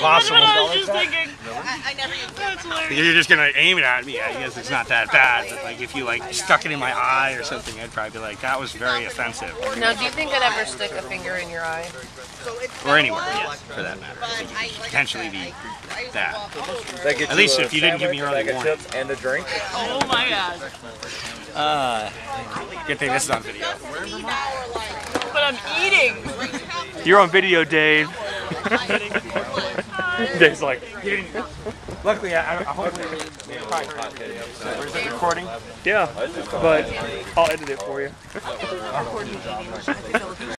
possible. That's what I was just thinking. That's hilarious. You're just gonna aim it at me. I guess it's not that bad. But like if you like stuck it in my eye or something, I'd probably be like, that was very offensive. Now, do you think I'd ever stick a finger in your eye? Or anywhere, yes, for that matter. It could potentially be that. At least if you didn't give me early warning. And a drink. Oh my god. Good thing this is on video. But I'm eating. You're on video, Dave. Dave's like, luckily, I hope is it recording? Yeah, but I'll edit it for you.